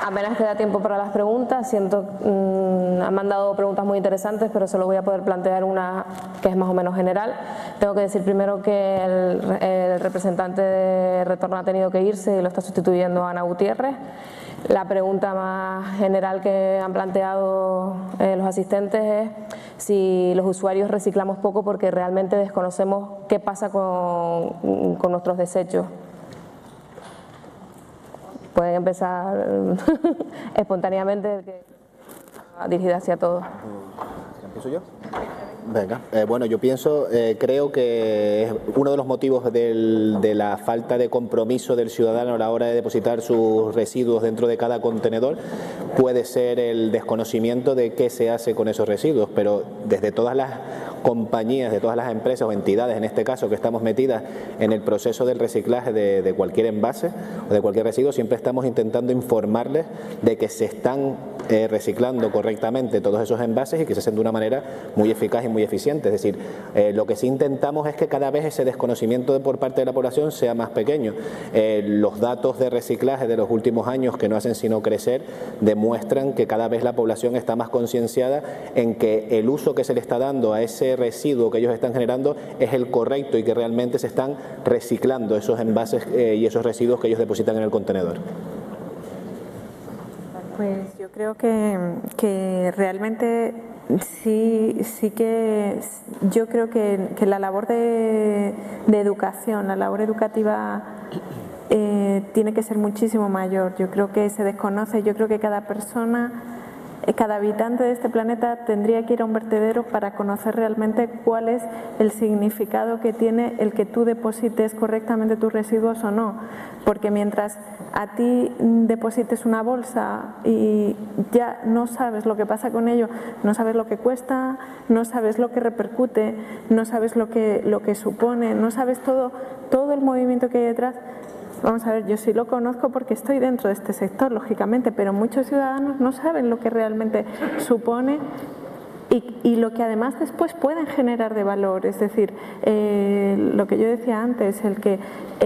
Apenas queda tiempo para las preguntas. Siento han mandado preguntas muy interesantes, pero solo voy a poder plantear una que es más o menos general. Tengo que decir primero que el representante de Retorno ha tenido que irse y lo está sustituyendo Ana Gutiérrez. La pregunta más general que han planteado los asistentes es si los usuarios reciclamos poco porque realmente desconocemos qué pasa con nuestros desechos. Pueden empezar espontáneamente, dirigida hacia todos. ¿Empiezo yo? Venga, bueno, yo creo que uno de los motivos de la falta de compromiso del ciudadano a la hora de depositar sus residuos dentro de cada contenedor puede ser el desconocimiento de qué se hace con esos residuos, pero desde todas las compañías, de todas las empresas o entidades, en este caso, que estamos metidas en el proceso del reciclaje de cualquier envase o de cualquier residuo, siempre estamos intentando informarles de que se están reciclando correctamente todos esos envases y que se hacen de una manera muy eficaz y muy eficiente. Es decir, lo que sí intentamos es que cada vez ese desconocimiento por parte de la población sea más pequeño. Los datos de reciclaje de los últimos años, que no hacen sino crecer, demuestran que cada vez la población está más concienciada en que el uso que se le está dando a ese residuo que ellos están generando es el correcto y que realmente se están reciclando esos envases y esos residuos que ellos depositan en el contenedor. Pues yo creo que realmente sí que yo creo que la labor de educación, la labor educativa tiene que ser muchísimo mayor. Yo creo que se desconoce, yo creo que cada persona, cada habitante de este planeta tendría que ir a un vertedero para conocer realmente cuál es el significado que tiene el que tú deposites correctamente tus residuos o no. Porque mientras a ti deposites una bolsa y ya no sabes lo que pasa con ello, no sabes lo que cuesta, no sabes lo que repercute, no sabes lo que supone, no sabes todo el movimiento que hay detrás. Vamos a ver, yo sí lo conozco porque estoy dentro de este sector, lógicamente, pero muchos ciudadanos no saben lo que realmente supone y lo que además después pueden generar de valor. Es decir, lo que yo decía antes, el que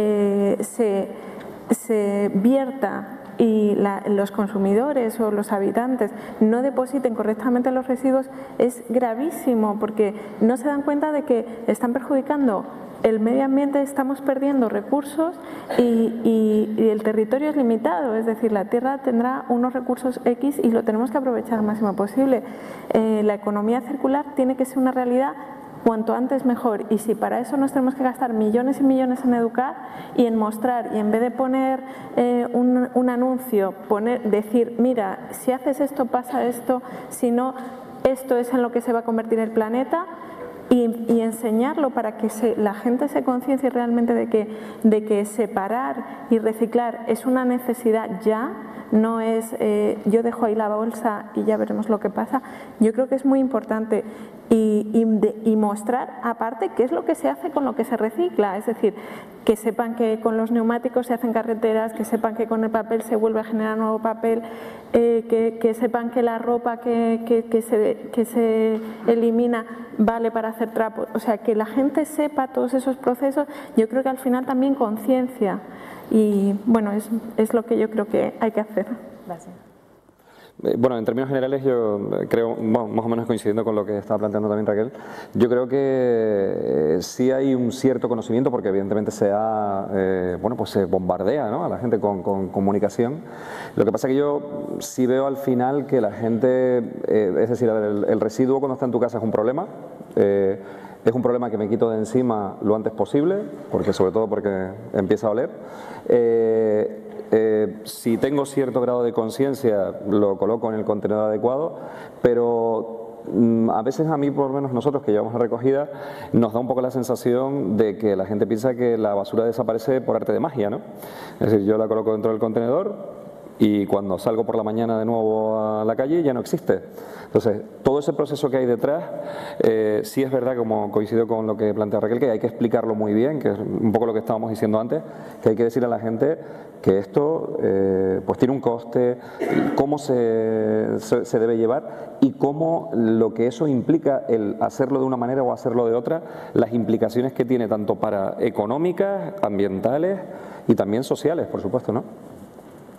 se vierta y los consumidores o los habitantes no depositen correctamente los residuos es gravísimo, porque no se dan cuenta de que están perjudicando el medio ambiente, estamos perdiendo recursos y el territorio es limitado, es decir, la tierra tendrá unos recursos X y lo tenemos que aprovechar al máximo posible. La economía circular tiene que ser una realidad cuanto antes mejor, y si para eso nos tenemos que gastar millones y millones en educar y en mostrar, y en vez de poner un anuncio, decir, mira, si haces esto pasa esto, si no, esto es en lo que se va a convertir el planeta, y enseñarlo para que la gente se conciencie realmente de que separar y reciclar es una necesidad ya, no es yo dejo ahí la bolsa y ya veremos lo que pasa. Yo creo que es muy importante y mostrar aparte qué es lo que se hace con lo que se recicla, es decir, que sepan que con los neumáticos se hacen carreteras, que sepan que con el papel se vuelve a generar nuevo papel, que sepan que la ropa que se elimina vale para hacer trapos, o sea, que la gente sepa todos esos procesos. Yo creo que al final también conciencia, y bueno, es lo que yo creo que hay que hacer. Gracias. Bueno, en términos generales yo creo, bueno, más o menos coincidiendo con lo que estaba planteando también Raquel, yo creo que sí hay un cierto conocimiento, porque evidentemente pues se bombardea, ¿no?, a la gente con comunicación. Lo que pasa es que yo sí veo al final que la gente, es decir, el residuo cuando está en tu casa es un problema. Es un problema que me quito de encima lo antes posible, sobre todo porque empieza a oler. Si tengo cierto grado de conciencia, lo coloco en el contenedor adecuado, pero a veces, a mí por lo menos, nosotros que llevamos la recogida, nos da un poco la sensación de que la gente piensa que la basura desaparece por arte de magia, ¿no? Es decir, yo la coloco dentro del contenedor y cuando salgo por la mañana de nuevo a la calle ya no existe. Entonces, todo ese proceso que hay detrás, sí es verdad, como coincido con lo que plantea Raquel, que hay que explicarlo muy bien, que es un poco lo que estábamos diciendo antes, que hay que decir a la gente que esto pues tiene un coste, cómo se debe llevar y cómo lo que eso implica, el hacerlo de una manera o hacerlo de otra, las implicaciones que tiene tanto para económicas, ambientales y también sociales, por supuesto, ¿no?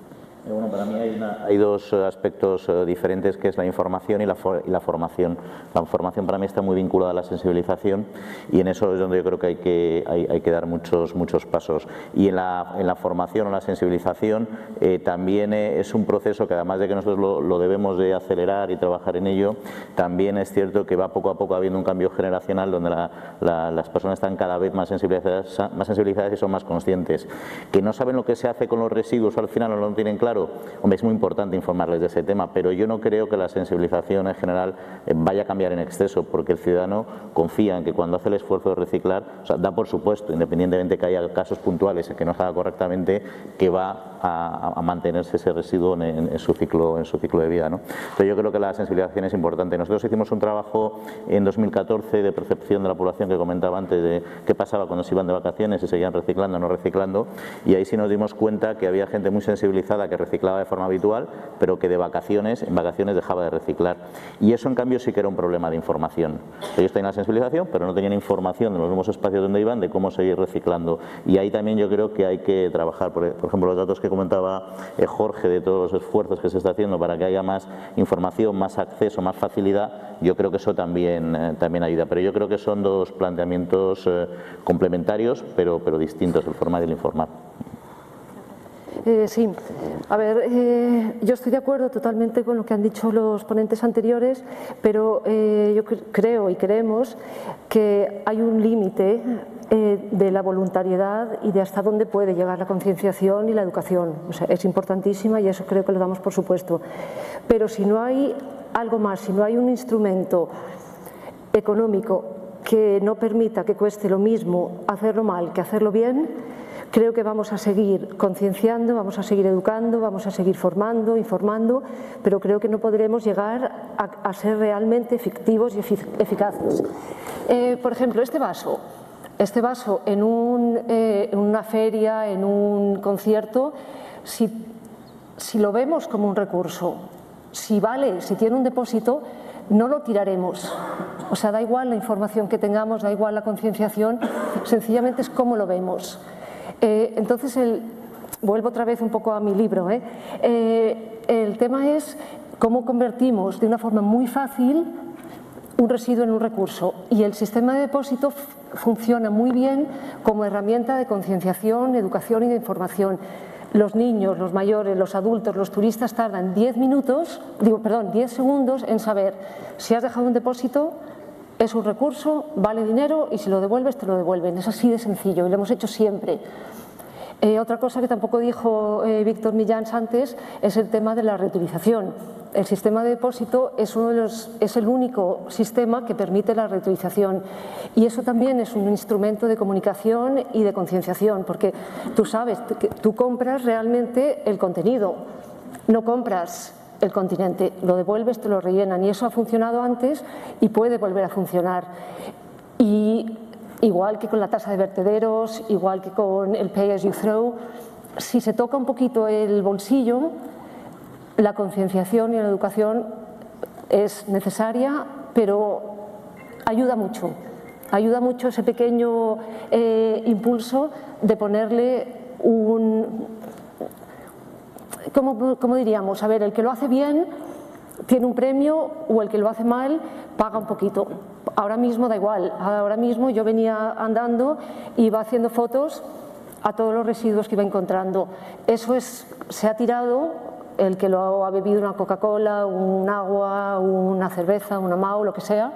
Bueno, para mí hay dos aspectos diferentes, que es la información y la formación. La formación para mí está muy vinculada a la sensibilización y en eso es donde yo creo que hay que dar muchos pasos. Y en la formación o la sensibilización también es un proceso que, además de que nosotros lo debemos de acelerar y trabajar en ello, también es cierto que va poco a poco habiendo un cambio generacional donde las personas están cada vez más sensibilizadas y son más conscientes. Que no saben lo que se hace con los residuos al final o no lo tienen claro. Hombre, es muy importante informarles de ese tema, pero yo no creo que la sensibilización en general vaya a cambiar en exceso, porque el ciudadano confía en que cuando hace el esfuerzo de reciclar, o sea, da por supuesto, independientemente que haya casos puntuales en que no se haga correctamente, que va a mantenerse ese residuo en su ciclo de vida, ¿no? Entonces yo creo que la sensibilización es importante. Nosotros hicimos un trabajo en 2014 de percepción de la población que comentaba antes, de qué pasaba cuando se iban de vacaciones, si seguían reciclando o no reciclando, y ahí sí nos dimos cuenta que había gente muy sensibilizada que reciclaba de forma habitual, pero que en vacaciones dejaba de reciclar. Y eso, en cambio, sí que era un problema de información. Ellos tenían la sensibilización, pero no tenían información de los nuevos espacios donde iban, de cómo seguir reciclando. Y ahí también yo creo que hay que trabajar. Por ejemplo, los datos que comentaba Jorge, de todos los esfuerzos que se está haciendo para que haya más información, más acceso, más facilidad, yo creo que eso también ayuda. Pero yo creo que son dos planteamientos complementarios, pero distintos, el forma de informar. Sí, a ver, yo estoy de acuerdo totalmente con lo que han dicho los ponentes anteriores, pero yo creo y creemos que hay un límite de la voluntariedad y de hasta dónde puede llegar la concienciación y la educación. O sea, es importantísima y eso creo que lo damos por supuesto. Pero si no hay algo más, si no hay un instrumento económico que no permita que cueste lo mismo hacerlo mal que hacerlo bien, creo que vamos a seguir concienciando, vamos a seguir educando, vamos a seguir formando, informando, pero creo que no podremos llegar a ser realmente efectivos y eficaces. Por ejemplo, este vaso en una feria, en un concierto, si lo vemos como un recurso, si vale, si tiene un depósito, no lo tiraremos. O sea, da igual la información que tengamos, da igual la concienciación, sencillamente es cómo lo vemos. Entonces, vuelvo otra vez un poco a mi libro, el tema es cómo convertimos de una forma muy fácil un residuo en un recurso, y el sistema de depósito funciona muy bien como herramienta de concienciación, educación y de información. Los niños, los mayores, los adultos, los turistas tardan 10 segundos en saber si has dejado un depósito, es un recurso, vale dinero y si lo devuelves te lo devuelven. Es así de sencillo y lo hemos hecho siempre. Otra cosa que tampoco dijo Víctor Millans antes es el tema de la reutilización. El sistema de depósito es el único sistema que permite la reutilización y eso también es un instrumento de comunicación y de concienciación, porque tú sabes que tú compras realmente el contenido, no compras el continente, lo devuelves, te lo rellenan y eso ha funcionado antes y puede volver a funcionar. Y igual que con la tasa de vertederos, igual que con el pay as you throw, si se toca un poquito el bolsillo, la concienciación y la educación es necesaria, pero ayuda mucho ese pequeño impulso de ponerle ¿cómo diríamos? A ver, el que lo hace bien tiene un premio o el que lo hace mal paga un poquito. Ahora mismo da igual, ahora mismo yo venía andando y iba haciendo fotos a todos los residuos que iba encontrando. Eso se ha tirado, el que lo ha bebido una Coca-Cola, un agua, una cerveza, una MAU, lo que sea,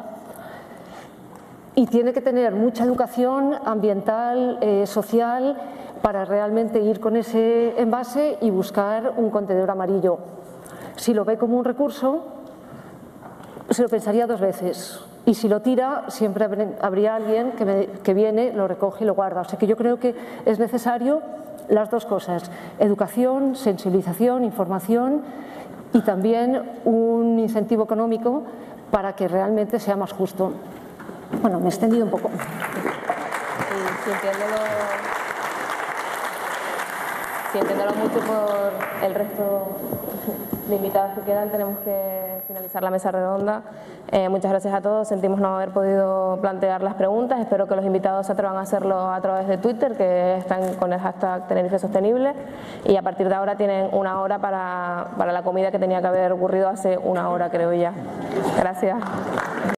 y tiene que tener mucha educación ambiental, social, para realmente ir con ese envase y buscar un contenedor amarillo. Si lo ve como un recurso, se lo pensaría dos veces. Y si lo tira, siempre habría alguien que viene, lo recoge y lo guarda. O sea que yo creo que es necesario las dos cosas: educación, sensibilización, información y también un incentivo económico para que realmente sea más justo. Bueno, me he extendido un poco. Si entiéndelo mucho por el resto de invitados que quedan, tenemos que finalizar la mesa redonda. Muchas gracias a todos, sentimos no haber podido plantear las preguntas, espero que los invitados se atrevan a hacerlo a través de Twitter, que están con el hashtag Tenerife Sostenible, y a partir de ahora tienen una hora para la comida que tenía que haber ocurrido hace una hora, creo ya. Gracias.